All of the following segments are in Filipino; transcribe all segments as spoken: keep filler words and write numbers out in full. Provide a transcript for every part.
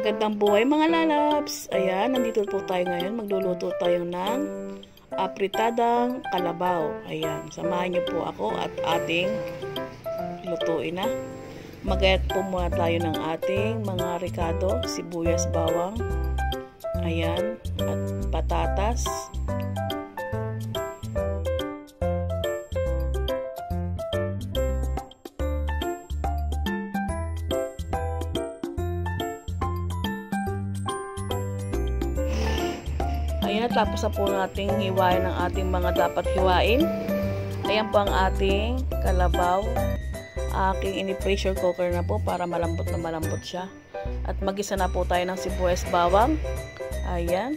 Magandang buhay mga lalabs! Ayan, nandito po tayo ngayon. Magluluto tayo ng apritadang kalabaw. Ayan, samahan niyo po ako at ating lutuin na. Magayat po muna tayo ng ating mga ricado, sibuyas, bawang. Ayan, at patatas. Ayan, tapos na po nating hiwain ang ating mga dapat hiwain. Ayan po ang ating kalabaw. Aking ini-pressure cooker na po para malambot na malambot siya. At mag-isa na po tayo ng sibuyas bawang. Ayan.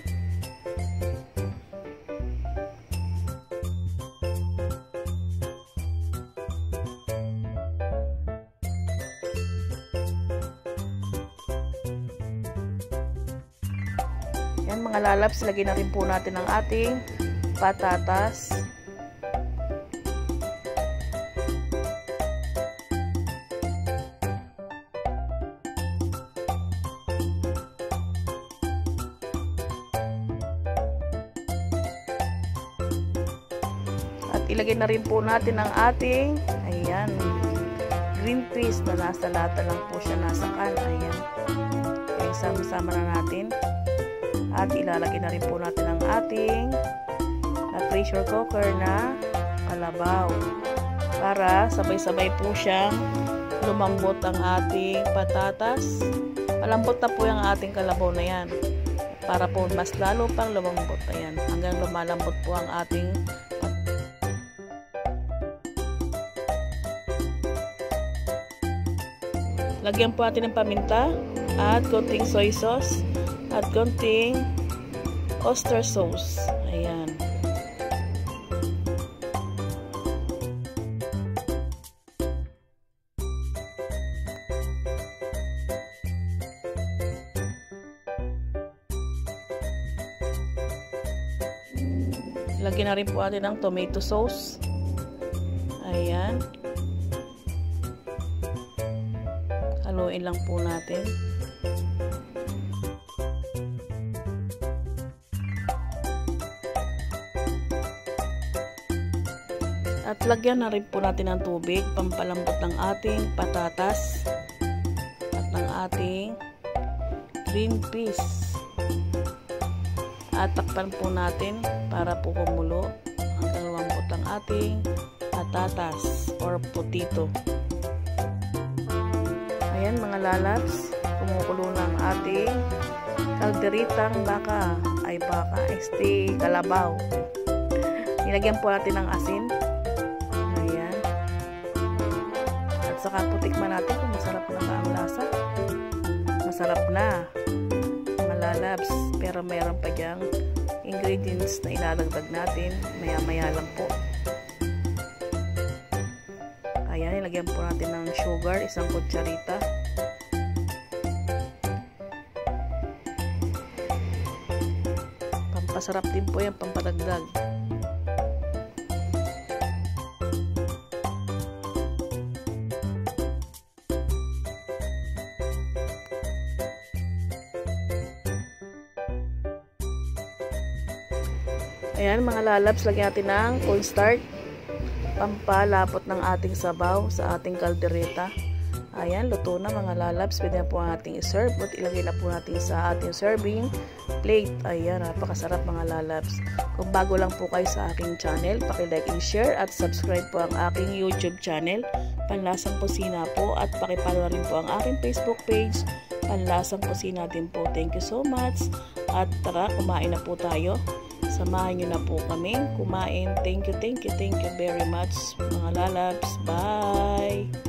Yan mga lalabs, lagyan na rin po natin ang ating patatas. At ilagay na rin po natin ang ating, ayan, green peas na nasa lata lang po siya, nasa can. Ayan. Kaya sama-sama na natin. At ilalagay na rin po natin ang ating na pressure cooker na kalabaw para sabay-sabay po siyang lumambot ang ating patatas. Malambot na po yung ating kalabaw na yan para po mas lalo pang lumambot. Ayan, hanggang lumalambot po ang ating lagyan po natin ng paminta at konting soy sauce at konting oyster sauce. Ayan. Lagyan na rin po natin ng tomato sauce. Ayan. Haluin lang po natin. At lagyan na rin po natin ng tubig, pampalambot ng ating patatas at ng ating green peas. At takpan po natin para po kumulo hanggang lumambot ang ating patatas or potato. Ayan mga lalabs, kumukulo ng ating kalderitang baka, ay baka, este, kalabaw. Nilagyan po natin ng asin. Saka po tikman natin kung masarap na ba ang lasa. Masarap na mga lalabs, pero mayroon pa dyang ingredients na ilalagdag natin maya maya lang po. Ayan, ilagyan po natin ng sugar, isang kutsarita. Pampasarap din po yan, pampadagdag. Ayan mga lalabs, lagyan natin ng cornstarch, pampalapot ng ating sabaw sa ating kaldereta. Ayan, luto na mga lalabs. Pwede na po ang ating i-serve at ilagay na po natin sa ating serving plate. Ayan, napakasarap mga lalabs. Kung bago lang po kayo sa aking channel, paki-like and share at subscribe po ang aking YouTube channel, Panlasang Kusina po, at paki-follow rin po ang aking Facebook page, Panlasang Kusina din po. Thank you so much. At tara, kumain na po tayo. Samahan nyo na po kami kumain. Thank you, thank you, thank you very much mga lalabs. Bye!